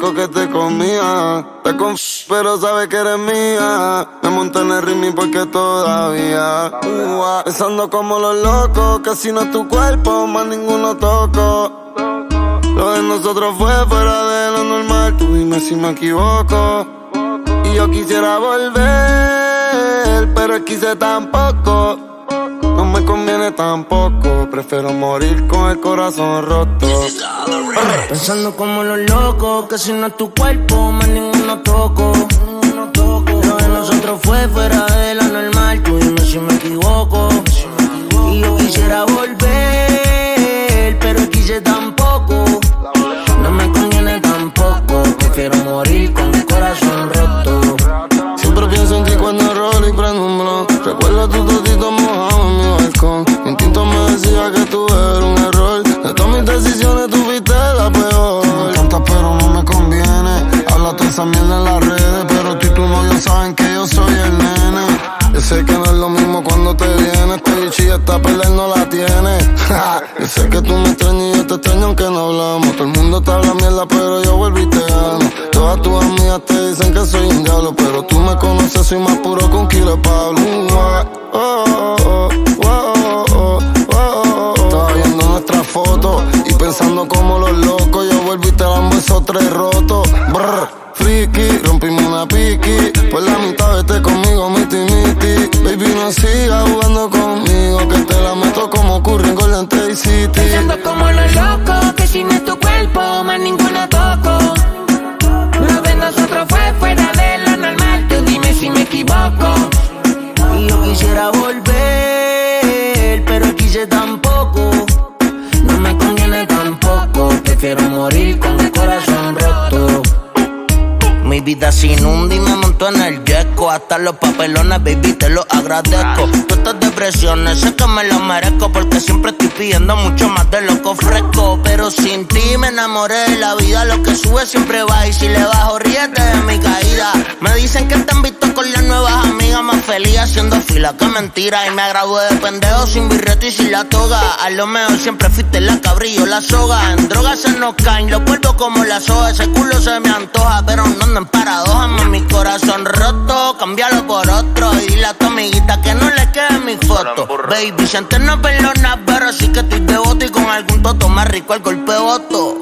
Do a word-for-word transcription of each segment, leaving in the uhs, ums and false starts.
loco que te comía. Te conf pero sabes que eres mía. Me monté en el ritmo porque todavía uh, pensando como los locos, que si no es tu cuerpo, más ninguno toco. Lo de nosotros fue fuera de lo normal. Tú dime si me equivoco. Y yo quisiera volver, pero quise tampoco. No me conviene tampoco. Prefiero morir con el corazón roto. Pensando como los locos, que si no es tu cuerpo, más ninguno toco. Lo de nosotros fue fuera de lo normal. Tú dime si me equivoco. Y yo quisiera volver, pero quise tampoco. No me conviene tampoco. Prefiero morir con el corazón roto. Siempre pienso en ti cuando rolo y prendo un blon. Recuerdo tu totito mojado en mi balcón. Mi instinto me decía que tú eras un error. De todas mis decisiones tú fuiste la peor. Me encanta pero no me conviene. Habla toda esa mierda en las redes, pero tú y tu novio saben que yo soy el nene. Yo sé que no es lo mismo cuando te vienes. Este bichi esta pelea no la tiene. Yo sé que tú me extrañas y yo te extraño aunque no hablamos. Todo el mundo te habla mierda pero yo vuelvo y te amo. Todas tus amigas te dicen que soy un diablo, pero tú me conoces, soy más puro que un kilo de Pablo. Oh, oh, oh, oh, oh, oh. Estaba viendo nuestras fotos y pensando como los locos. Yo vuelvo y te lambo esos tres rotos. Brr, friki, rompimos una piqui. Por la mitad vete conmigo, miti miti. Baby, no sigas jugando conmigo, que te la meto como Curry en Golden State City. Pensando como los locos, que si no es tu cuerpo, más ninguno toco. Lo de nosotros fue fuera de lo normal. Tú dime si me equivoco. Y yo quisiera volver, pero quise tampoco. No me conviene tampoco. Prefiero morir con el corazón roto. Mi vida se inunda y me monto en el yeco. Hasta los papelones, baby, te lo agradezco. Tú estas depresiones, sé que me lo merezco, porque siempre estoy pidiendo mucho más de lo que ofrezco. Pero sin ti me enamoré de la vida. Lo que sube siempre va y si le bajo, ríete de mi caída. Me dicen que te han visto con las nuevas amigas, más feliz haciendo fila que mentira. Y me gradué de pendejo sin birrete y sin la toga. A lo mejor siempre fuiste la cabrillo, la soga. En drogas se nos caen los cuerpos como la soga. Ese culo se me antoja, pero no ando en paradoja. Mi corazón roto, cámbialo por otro. Y dile a tu amiguita que no le quede mi foto. Baby, si antes no perdonas, pero sí que estoy devoto. Y con algún toto más rico el golpe de voto.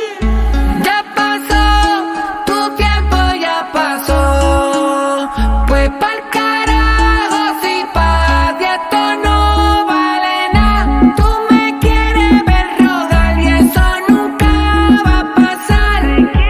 Ya pasó, tu tiempo ya pasó. Pues pa'l carajo, si pa' ti esto no vale nada. Tú me quieres ver rodar y eso nunca va a pasar.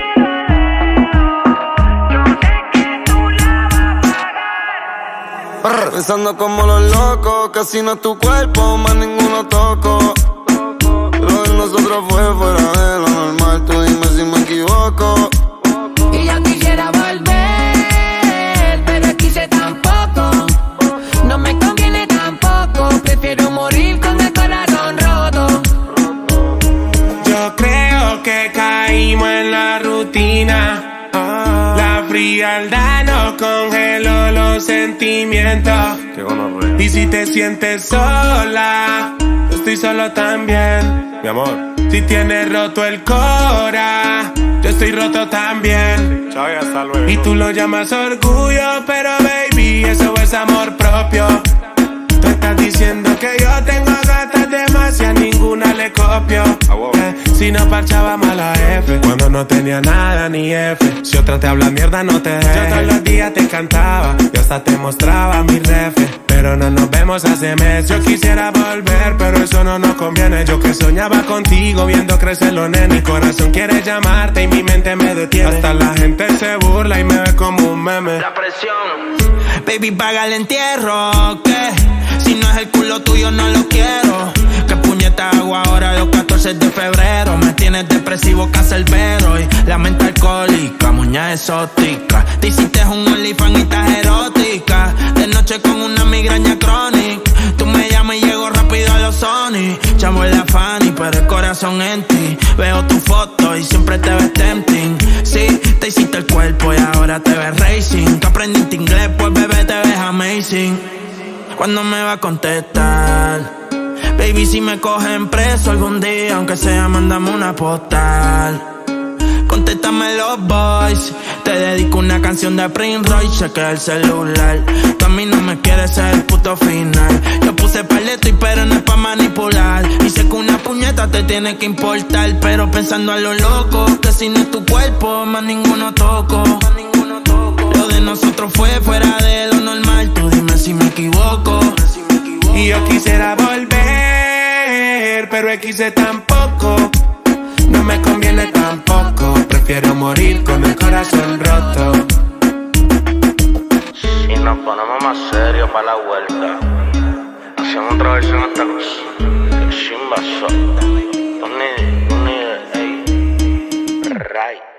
Yo sé que tú la vas a pagar. Pensando como los locos, que si no es tu cuerpo, más ninguno toco. Lo de nosotros fue fuera de lo normal. Tú dime si me equivoco. Y yo quisiera volver, pero quise tampoco. No me conviene tampoco. Prefiero morir con el corazón roto. Yo creo que caímos en la rutina. La frialdad nos congeló los sentimientos. Y si te sientes sola, yo estoy solo también, mi amor. Si tienes roto el cora, yo estoy roto también. Chao y hasta luego. Y tú lo llamas orgullo, pero baby, eso es amor propio. Tú estás diciendo que yo tengo gatas demasiadas, ninguna le copio. Ah, wow. eh, si no parchábamos a la F, cuando no tenía nada ni F. Si otra te habla mierda, no te dejes. Yo todos los días te cantaba, yo hasta te mostraba mi refe. Pero no nos vemos hace meses. Yo quisiera volver, pero eso no nos conviene. Yo que soñaba contigo, viendo crecer los nenes. Mi corazón quiere llamarte y mi mente me detiene. Hasta la gente se burla y me ve como un meme. La presión. Baby, paga el entierro, ¿qué? Si no es el culo tuyo, no lo quiero. ¿Qué puñeta hago ahora los catorce de febrero? Me tienes depresivo, cacerbero y la mente alcohólica, muña exótica. Te hiciste un OnlyFans y estás erótica. De noche con una migraña crónica. Tú me llamas y llego rápido a los Sony. Chamo en la Fanny, pero el corazón en ti. Veo tu foto y siempre te ves tempting. Sí, te hiciste el cuerpo y ahora te ves racing. Que aprendiste inglés, pues bebé te ves amazing. ¿Cuándo me va a contestar? Baby, si me cogen preso algún día, aunque sea, mándame una postal. Con contéstame los boys. Te dedico una canción de Prince Royce, chequea el celular. Tú a mí no me quieres ser el puto final. Yo puse paleto y pero no es pa' manipular. Y sé que una puñeta te tiene que importar, pero pensando a lo loco, que si no es tu cuerpo, más ninguno toco. Lo de nosotros fue fuera de lo normal, tú dime si me equivoco. Y yo quisiera volver, pero quise tampoco. No me conviene tampoco, prefiero morir con el corazón roto. Si nos ponemos más serios pa' la vuelta, hacemos otra versión hasta los chimba sota. Don't need it, don't need it, ey. Right.